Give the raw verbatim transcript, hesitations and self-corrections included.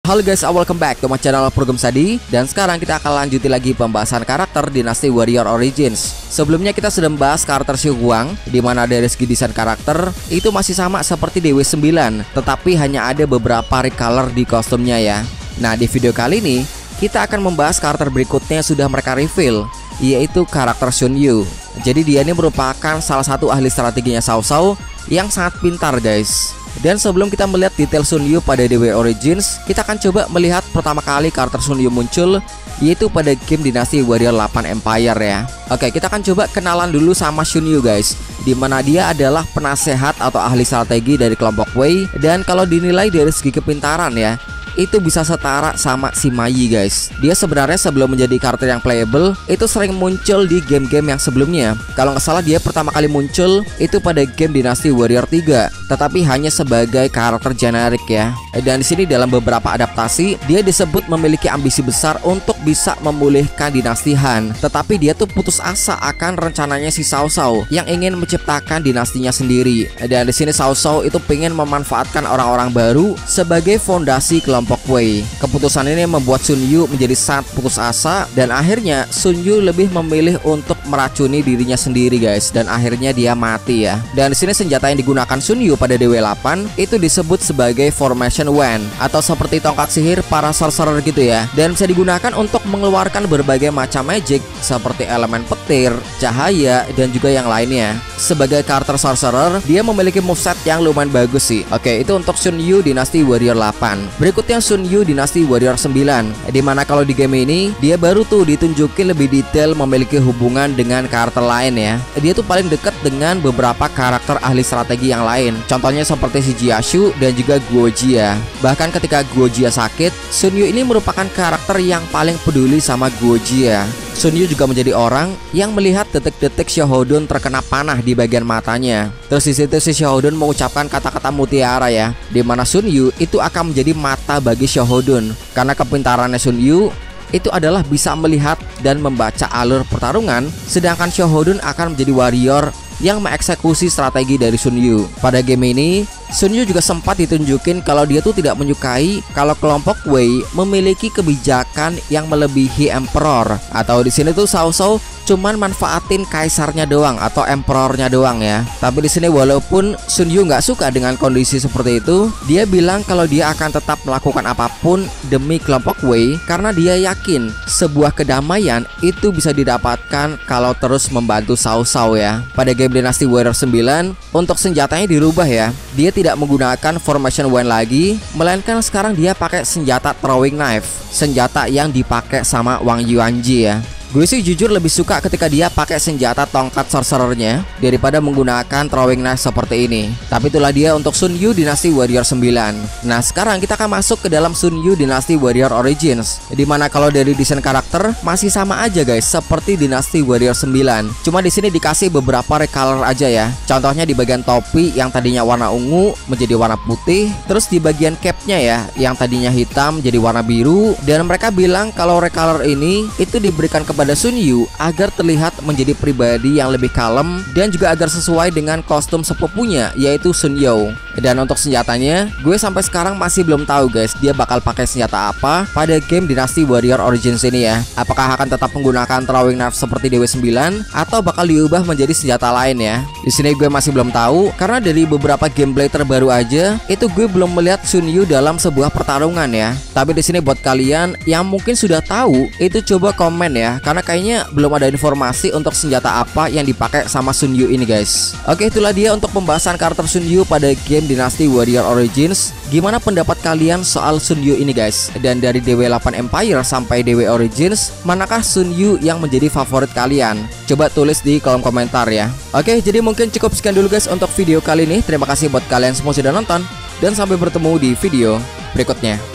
Halo guys, welcome back to my channel Program Study. Dan sekarang kita akan lanjuti lagi pembahasan karakter Dynasty Warrior Origins. Sebelumnya kita sudah membahas karakter Xiu Guang, di mana dari segi desain karakter itu masih sama seperti D W sembilan, tetapi hanya ada beberapa recolor di kostumnya ya. Nah, di video kali ini kita akan membahas karakter berikutnya yang sudah mereka reveal, yaitu karakter Sun Yu. Jadi dia ini merupakan salah satu ahli strateginya Cao Cao yang sangat pintar guys. Dan sebelum kita melihat detail Sun Yu pada D W Origins, kita akan coba melihat pertama kali karakter Sun Yu muncul, yaitu pada game Dynasty Warrior delapan Empire ya. Oke, kita akan coba kenalan dulu sama Sun Yu guys, dimana dia adalah penasehat atau ahli strategi dari kelompok Wei. Dan kalau dinilai dari segi kepintaran ya, itu bisa setara sama si Ma Yi guys. Dia sebenarnya sebelum menjadi karakter yang playable itu sering muncul di game-game yang sebelumnya. Kalau nggak salah dia pertama kali muncul itu pada game Dynasty Warrior tiga, tetapi hanya sebagai karakter generik ya. Dan di sini dalam beberapa adaptasi dia disebut memiliki ambisi besar untuk bisa memulihkan dinasti Han, tetapi dia tuh putus asa akan rencananya si Cao Cao yang ingin menciptakan dinastinya sendiri. Dan di sini Cao Cao itu pengen memanfaatkan orang-orang baru sebagai fondasi kelompok Wei. Keputusan ini membuat Sun Yu menjadi sangat putus asa, dan akhirnya Sun Yu lebih memilih untuk meracuni dirinya sendiri guys, dan akhirnya dia mati ya. Dan di sini senjata yang digunakan Sun Yu pada D W delapan itu disebut sebagai Formation Wand, atau seperti tongkat sihir para sorcerer gitu ya. Dan bisa digunakan untuk mengeluarkan berbagai macam magic seperti elemen petir, cahaya, dan juga yang lainnya. Sebagai karakter sorcerer, dia memiliki moveset yang lumayan bagus sih. Oke, itu untuk Sun Yu Dynasty Warrior delapan. Berikutnya Sun Yu Dynasty Warrior sembilan, dimana kalau di game ini dia baru tuh ditunjukin lebih detail memiliki hubungan dengan karakter lain ya. Dia tuh paling dekat dengan beberapa karakter ahli strategi yang lain, contohnya seperti si Jiashu dan juga Guo Jia. Bahkan ketika Guo Jia sakit, Sun Yu ini merupakan karakter yang paling peduli sama Guo Jia. Sun Yu juga menjadi orang yang melihat detik-detik Xiahou terkena panah di bagian matanya. Terus di situ si Xiahou mengucapkan kata-kata mutiara ya, di mana Sun Yu itu akan menjadi mata bagi Xiahou. Karena kepintarannya Sun Yu itu adalah bisa melihat dan membaca alur pertarungan, sedangkan Xiahou akan menjadi warrior yang mengeksekusi strategi dari Sun Yu. Pada game ini Sun Yu juga sempat ditunjukin kalau dia tuh tidak menyukai kalau kelompok Wei memiliki kebijakan yang melebihi Emperor, atau di sini tuh Cao Cao cuman manfaatin kaisarnya doang atau emperornya doang ya. Tapi di sini walaupun Sun Yu nggak suka dengan kondisi seperti itu, dia bilang kalau dia akan tetap melakukan apapun demi kelompok Wei karena dia yakin sebuah kedamaian itu bisa didapatkan kalau terus membantu Cao Cao ya. Pada game Dynasty Warrior sembilan untuk senjatanya dirubah ya. Dia tidak menggunakan Formation Wand lagi, melainkan sekarang dia pakai senjata Throwing Knife, senjata yang dipakai sama Wang Yuanji ya. Gue sih jujur lebih suka ketika dia pakai senjata tongkat sorcerernya daripada menggunakan throwing knife seperti ini. Tapi itulah dia untuk Sun Yu Dynasty Warrior sembilan. Nah, sekarang kita akan masuk ke dalam Sun Yu Dynasty Warrior Origins, dimana kalau dari desain karakter masih sama aja guys seperti Dynasty Warrior sembilan. Cuma di sini dikasih beberapa recolor aja ya. Contohnya di bagian topi yang tadinya warna ungu menjadi warna putih, terus di bagian capnya ya yang tadinya hitam jadi warna biru. Dan mereka bilang kalau recolor ini itu diberikan ke pada Sun Yu agar terlihat menjadi pribadi yang lebih kalem dan juga agar sesuai dengan kostum sepupunya yaitu Sun Yu. Dan untuk senjatanya, gue sampai sekarang masih belum tahu guys dia bakal pakai senjata apa pada game Dynasty Warrior Origins ini ya. Apakah akan tetap menggunakan throwing knife seperti D W sembilan atau bakal diubah menjadi senjata lain ya. Di sini gue masih belum tahu karena dari beberapa gameplay terbaru aja itu gue belum melihat Sun Yu dalam sebuah pertarungan ya. Tapi di sini buat kalian yang mungkin sudah tahu itu coba komen ya. Karena kayaknya belum ada informasi untuk senjata apa yang dipakai sama Sun Yu ini guys. Oke, itulah dia untuk pembahasan karakter Sun Yu pada game Dynasty Warrior Origins. Gimana pendapat kalian soal Sun Yu ini guys? Dan dari D W delapan Empire sampai D W Origins, manakah Sun Yu yang menjadi favorit kalian? Coba tulis di kolom komentar ya. Oke, jadi mungkin cukup sekian dulu guys untuk video kali ini. Terima kasih buat kalian semua sudah nonton, dan sampai bertemu di video berikutnya.